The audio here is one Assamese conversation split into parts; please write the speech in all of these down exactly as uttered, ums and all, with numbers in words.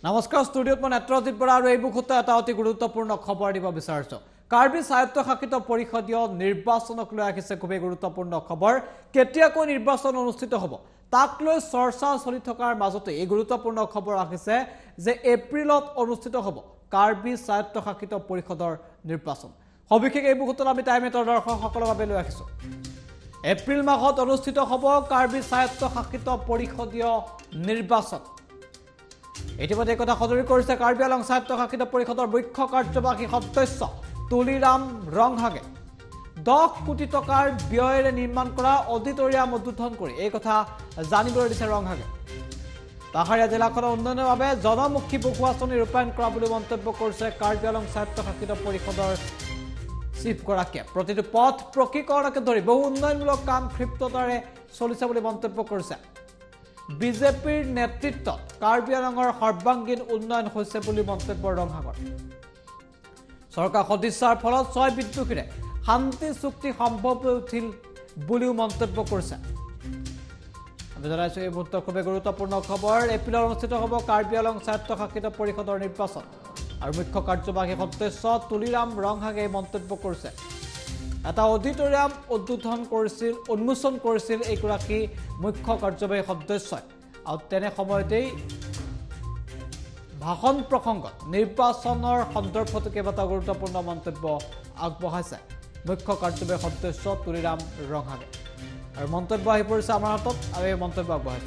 নমস্কাৰ ষ্টুডিঅ'ত মই নেত্ৰজিৎ বৰা আৰু এই মুহূৰ্তত এটা অতি গুৰুত্বপূৰ্ণ খবৰ দিব বিচাৰিছো কাৰ্বি স্বায়ত্তশাসিত পৰিষদীয় নিৰ্বাচনক লৈ আহিছে খুবেই গুৰুত্বপূৰ্ণ খবৰ কেতিয়াকৈ নিৰ্বাচন অনুষ্ঠিত হ'ব তাক লৈ চৰ্চা চলি থকাৰ মাজতে এই গুৰুত্বপূৰ্ণ খবৰ আহিছে যে এপ্ৰিলত অনুষ্ঠিত হ'ব কাৰ্বি স্বায়ত্তশাসিত পৰিষদৰ নিৰ্বাচন সবিশেষ এই মুহূৰ্তত আমি টাইমেটৰ দৰ্শকসকলৰ বাবে লৈ আহিছো এপ্ৰিল মাহত অনুষ্ঠিত হ'ব কাৰ্বি স্বায়ত্তশাসিত পৰিষদীয় নিৰ্বাচন ইতিমধ্যে কথা সদৰি কৰিছে কাৰ্বি আংলং স্বায়ত্তশাসিত পৰিষদৰ মুখ্য কাৰ্যবাহী সদস্য তুলিৰাম ৰংহাগে দহ কোটি টকাৰ ব্যয়েৰে নিৰ্মাণ কৰা অডিটৰিয়াম উদ্বোধন কৰি এই কথা জানিবলৈ দিছে ৰংহাগে পাহাৰীয়া জিলাখনৰ উন্নয়নৰ বাবে জনমুখী বহু আঁচনি ৰূপায়ণ কৰা বুলি মন্তব্য কৰিছে কাৰ্বি আংলং স্বায়ত্তশাসিত পৰিষদৰ চিফগৰাকীয়ে প্ৰতিটো পথ প্ৰকীকৰণকে ধৰি বহু উন্নয়নমূলক কাম ক্ষিপ্ৰতাৰে চলিছে বুলি মন্তব্য কৰিছে বিজেপিৰ নেতৃত্বত কাৰ্বি আংলঙৰ সৰ্বাংগীন উন্নয়ন হৈছে বুলি মন্তব্য ৰংহাগৰ চৰকাৰ সদিচ্ছাৰ ফলত ছয় বিদ্ৰোহীৰে শান্তি চুক্তি সম্ভৱ হৈ উঠিল বুলিও মন্তব্য কৰিছে আমি জনাইছো এই মুহূৰ্তৰ খুবেই গুৰুত্বপূৰ্ণ খবৰ এপ্ৰিলত অনুষ্ঠিত হ'ব কাৰ্বি আংলং স্বায়ত্তশাসিত পৰিষদৰ নিৰ্বাচন আৰু মুখ্য কাৰ্যবাহী সদস্য তুলিৰাম ৰংহাগে এই মন্তব্য কৰিছে এটা অডিটৰিয়াম উদ্বোধন কৰিছিল উন্মোচন কৰিছিল এইগৰাকী মুখ্য কাৰ্যবাহী সদস্যই আৰু তেনে সময়তেই ভাষণ প্ৰসংগত নিৰ্বাচনৰ সন্দৰ্ভত কেইবাটাও গুৰুত্বপূৰ্ণ মন্তব্য আগবঢ়াইছে মুখ্য কাৰ্যবাহী সদস্য তুলিৰাম ৰংহাগে আৰু মন্তব্য আহি পৰিছে আমাৰ হাতত আৰু এই মন্তব্য আগবঢ়াইছে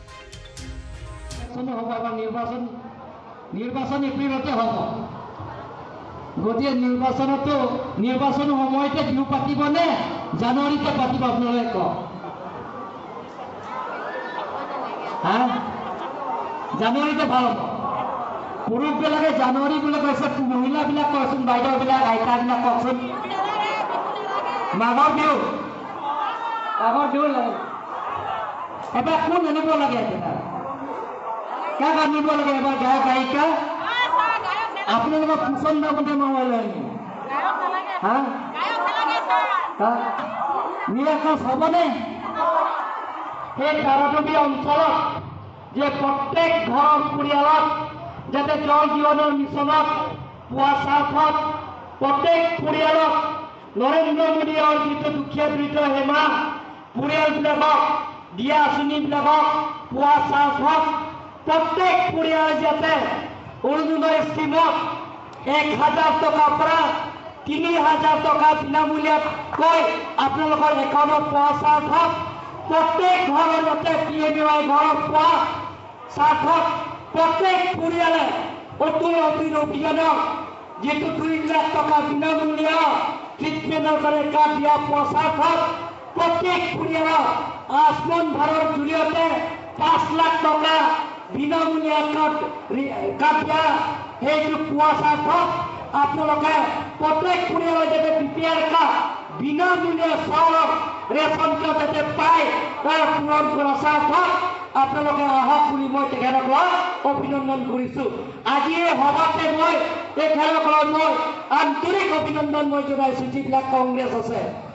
নিৰ্বাচন নিৰ্বাচন এপ্ৰিলতে হ'ব গতিকে নিৰ্বাচনতো নিৰ্বাচন সময়তে বিহু পাতিবনে জানুৱাৰীতে পাতিব আপোনালোকে কওক হা জানুৱাৰীতে ভাল হ'ব পুৰুষবিলাকে জানুৱাৰী বুলি কৈছে মহিলাবিলাক কওকচোন বাইদেউবিলাক আইতাবিলাক কওকচোন মাঘৰ বিহু মাঘৰ বিহু লাগে এবাৰ কোন আনিব লাগে এতিয়া কাক আনিব লাগে এবাৰ গায়ক গায়িকা আপোনালোকৰ পচন্দ মতে মোবাইল হা নিৰাকাশ হ'বনে সেই কাৰাটবী অঞ্চলত যে প্ৰত্যেক ঘৰৰ পৰিয়ালত যাতে জল জীৱনৰ মিছনত পোৱা স্বাৰ্থত প্ৰত্যেক পৰিয়ালক নৰেন্দ্ৰ মোদীৰ যিটো দুখীয়া দৰিদ্ৰ হেমা পৰিয়ালবিলাকক দিয়া আঁচনিবিলাকক পোৱা স্বাৰ্থত প্ৰত্যেক পৰিয়াল যাতে অৰুণোদয় স্কিমত এক হাজাৰ টকাৰ পৰা তিনি হাজাৰ টকা বিনামূলীয়াকৈ আপোনালোকৰ একাউণ্টত পোৱা স্বাৰ্থত প্ৰত্যেক ঘৰৰ যাতে পি এম ৱাই ঘৰত পোৱা স্বাৰ্থত প্ৰত্যেক পৰিয়ালে অতুল অভিযানক যিটো দুই লাখ টকা বিনামূলীয়া ট্ৰিটমেণ্টৰ কাৰণে কাৰ্ড দিয়া পোৱা স্বাৰ্থত প্ৰত্যেক পৰিয়ালক আয়ুষ্মান ভাৰতৰ জৰিয়তে পাঁচ লাখ টকা বিনামূলীয়া কাৰ্ড কাৰ্ড দিয়া সেইটো পোৱা স্বাৰ্থত আপোনালোকে প্ৰত্যেক পৰিয়ালৰ যাতে বি পি এল কাৰ্ড বিনামূলীয়া চাউলৰ ৰেচন কাৰ্ড যাতে পায় তাৰ পূৰণ কৰা স্বাৰ্থত আপোনালোকে আহক বুলি মই তেখেতসকলক অভিনন্দন কৰিছোঁ আজি এই সভাতে মই তেখেতসকলক মই আন্তৰিক অভিনন্দন মই জনাইছোঁ যিবিলাক কংগ্ৰেছ আছে